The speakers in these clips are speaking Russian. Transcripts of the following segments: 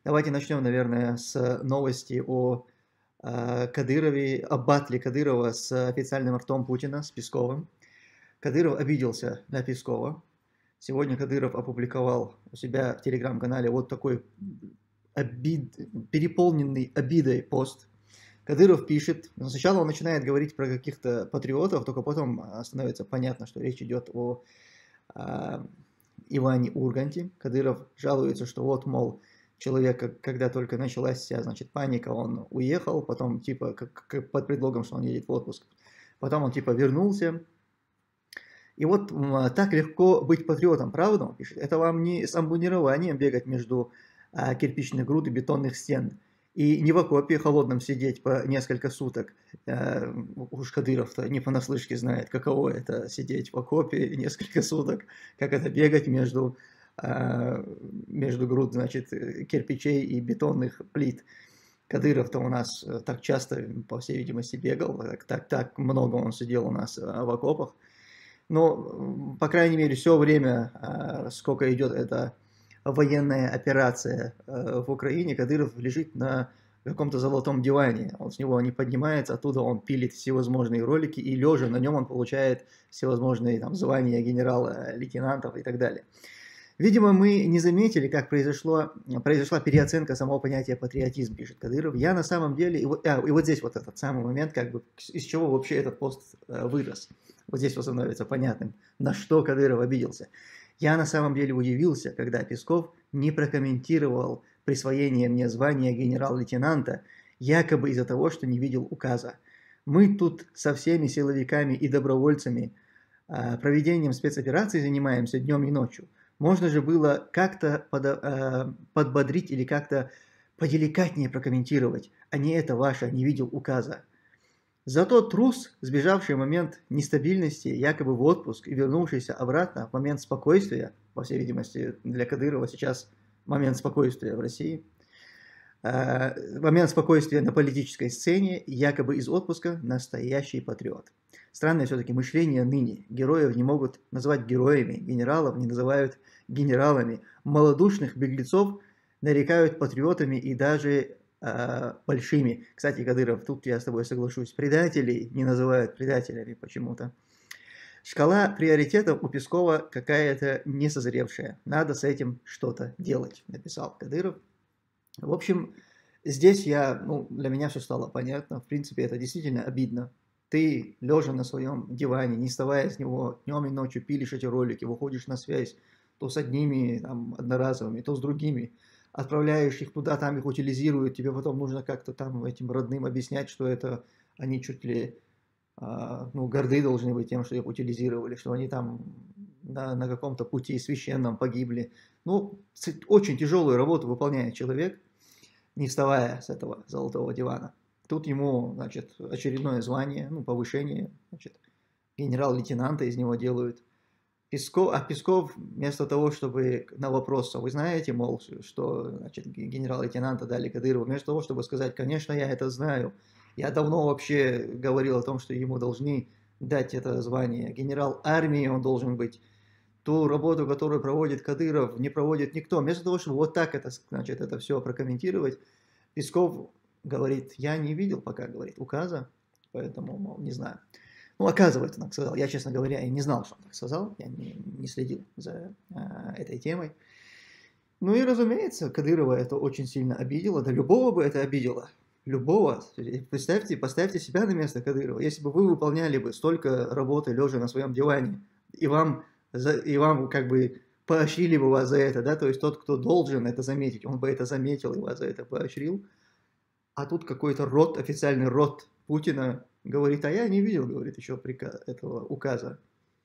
Давайте начнем, наверное, с новости о Кадырове, о батле Кадырова с официальным ртом Путина, с Песковым. Кадыров обиделся на Пескова. Сегодня Кадыров опубликовал у себя в телеграм-канале вот такой переполненный обидой пост. Кадыров пишет, сначала он начинает говорить про каких-то патриотов, только потом становится понятно, что речь идет о Иване Урганте. Кадыров жалуется, что вот, мол, человек, когда только началась вся, значит, паника, он уехал, потом, типа, под предлогом, что он едет в отпуск, потом он, типа, вернулся. И вот так легко быть патриотом, правда, он пишет? Это вам не с амбунированием бегать между кирпичных груд и бетонных стен. И не в окопе холодном сидеть по несколько суток. Уж Кадыров-то не понаслышке знает, каково это сидеть в окопе несколько суток, как это бегать между груд, значит, кирпичей и бетонных плит. Кадыров-то у нас так часто, по всей видимости, бегал, так много он сидел у нас в окопах. Но, по крайней мере, все время, сколько идет эта военная операция в Украине, Кадыров лежит на каком-то золотом диване. Он с него не поднимается, оттуда он пилит всевозможные ролики, и лежа на нем он получает всевозможные там звания генерала, лейтенантов и так далее. Видимо, мы не заметили, как произошла переоценка самого понятия патриотизм, пишет Кадыров. Я на самом деле, и вот здесь вот этот самый момент, как бы, из чего вообще этот пост вырос. Вот здесь вот становится понятным, на что Кадыров обиделся. Я на самом деле удивился, когда Песков не прокомментировал присвоение мне звания генерал-лейтенанта, якобы из-за того, что не видел указа. Мы тут со всеми силовиками и добровольцами проведением спецопераций занимаемся днем и ночью. Можно же было как-то подбодрить или как-то поделикатнее прокомментировать, а не это ваше, не видел указа. Зато трус, сбежавший в момент нестабильности, якобы в отпуск и вернувшийся обратно в момент спокойствия, по всей видимости, для Кадырова сейчас момент спокойствия в России, момент спокойствия на политической сцене, якобы из отпуска, настоящий патриот. Странное все-таки мышление ныне. Героев не могут называть героями, генералов не называют генералами, малодушных беглецов нарекают патриотами и даже большими. Кстати, Кадыров, тут я с тобой соглашусь, предателей не называют предателями почему-то. Шкала приоритетов у Пескова какая-то несозревшая. Надо с этим что-то делать, написал Кадыров. В общем, здесь для меня все стало понятно. В принципе, это действительно обидно. Ты, лежа на своем диване, не вставая с него, днем и ночью пилишь эти ролики, выходишь на связь, то с одними там, одноразовыми, то с другими, отправляешь их туда, там их утилизируют, тебе потом нужно как-то там этим родным объяснять, что это они чуть ли горды должны быть тем, что их утилизировали, что они там на каком-то пути священном погибли. Ну, очень тяжелую работу выполняет человек, не вставая с этого золотого дивана. Тут ему, значит, очередное звание, повышение, значит, генерал-лейтенанта из него делают. Песков вместо того, чтобы на вопрос, вы знаете, мол, что, значит, генерал-лейтенанта дали Кадырову, вместо того, чтобы сказать, конечно, я это знаю, я давно вообще говорил о том, что ему должны дать это звание. Генерал армии он должен быть. Ту работу, которую проводит Кадыров, не проводит никто. Вместо того, чтобы вот так это все прокомментировать, Песков говорит, я не видел пока, говорит, указа, поэтому, мол, не знаю. Оказывается, он так сказал. Я, честно говоря, и не знал, что он так сказал. Я не следил за этой темой. И, разумеется, Кадырова это очень сильно обидело. Да любого бы это обидело. Любого. Поставьте себя на место Кадырова. Если бы вы выполняли бы столько работы, лежа на своем диване, и вам как бы поощрили бы вас за это, да, то есть тот, кто должен это заметить, он бы это заметил и вас за это поощрил. А тут какой-то официальный род Путина говорит, а я не видел, говорит, еще этого указа.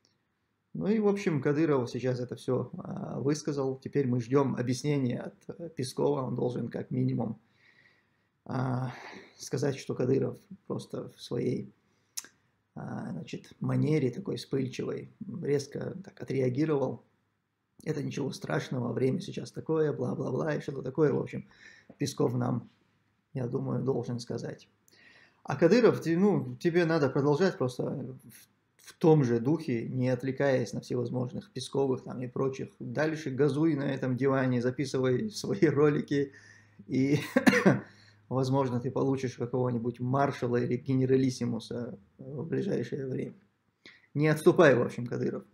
И, в общем, Кадыров сейчас это все высказал. Теперь мы ждем объяснения от Пескова. Он должен как минимум сказать, что Кадыров просто в своей манере такой вспыльчивой резко так отреагировал. Это ничего страшного, время сейчас такое, бла-бла-бла, и что-то такое, в общем, Песков нам, я думаю, должен сказать. А Кадыров, тебе надо продолжать просто в том же духе, не отвлекаясь на всевозможных Песковых там и прочих. Дальше газуй на этом диване, записывай свои ролики и, возможно, ты получишь какого-нибудь маршала или генералиссимуса в ближайшее время. Не отступай, в общем, Кадыров.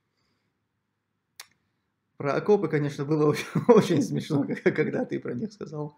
Про окопы, конечно, было очень, очень смешно, когда ты про них сказал.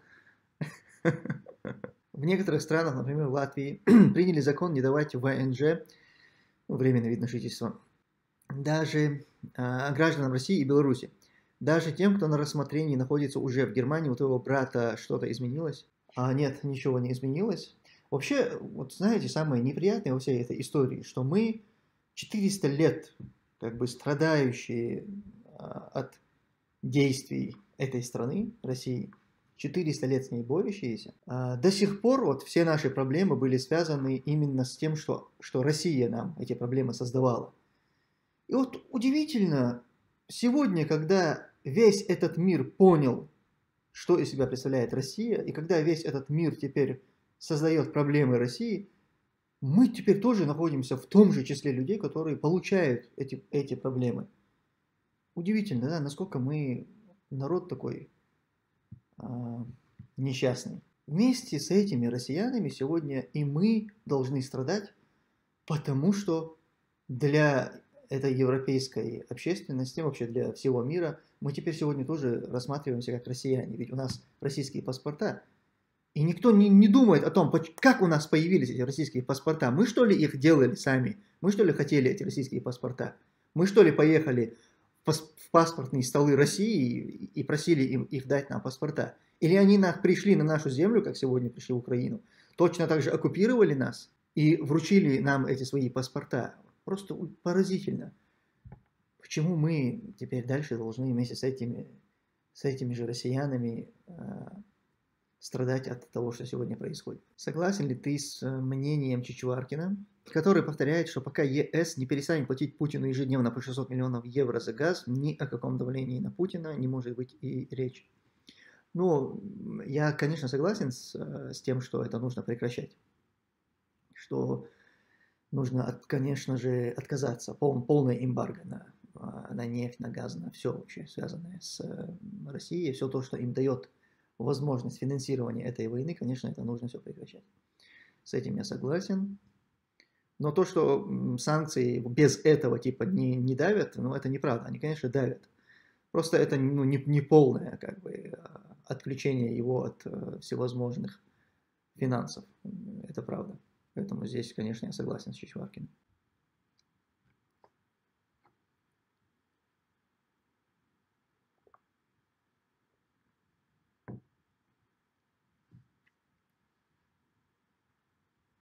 В некоторых странах, например, в Латвии, приняли закон не давать ВНЖ, временное вид на жительство, даже гражданам России и Беларуси. Даже тем, кто на рассмотрении находится уже в Германии, у твоего брата что-то изменилось? Нет, ничего не изменилось. Вообще, вот знаете, самое неприятное во всей этой истории, что мы 400 лет как бы страдающие от действий этой страны, России, 400 лет с ней борющиеся, до сих пор вот все наши проблемы были связаны именно с тем, что Россия нам эти проблемы создавала. И вот удивительно, сегодня, когда весь этот мир понял, что из себя представляет Россия, и когда весь этот мир теперь создает проблемы России, мы теперь тоже находимся в том же числе людей, которые получают эти проблемы. Удивительно, да, насколько мы народ такой несчастный. Вместе с этими россиянами сегодня и мы должны страдать, потому что для этой европейской общественности, вообще для всего мира, мы теперь сегодня тоже рассматриваемся как россияне, ведь у нас российские паспорта. И никто не думает о том, как у нас появились эти российские паспорта. Мы что ли их делали сами? Мы что ли хотели эти российские паспорта? Мы что ли поехали в паспортные столы России и просили им их дать нам паспорта? Или они пришли на нашу землю, как сегодня пришли в Украину, точно так же оккупировали нас и вручили нам эти свои паспорта? Просто поразительно. Почему мы теперь дальше должны вместе с этими же россиянами страдать от того, что сегодня происходит? Согласен ли ты с мнением Чичваркина, который повторяет, что пока ЕС не перестанет платить Путину ежедневно по 600 миллионов евро за газ, ни о каком давлении на Путина не может быть и речи? Ну, я, конечно, согласен с тем, что это нужно прекращать. Что нужно, конечно же, отказаться, полной эмбарго на нефть, на газ, на все вообще связанное с Россией, все то, что им дает возможность финансирования этой войны, конечно, это нужно все прекращать. С этим я согласен. Но то, что санкции без этого типа не давят, ну это неправда. Они, конечно, давят. Просто это не полное как бы отключение его от всевозможных финансов. Это правда. Поэтому здесь, конечно, я согласен с Чичваркиным.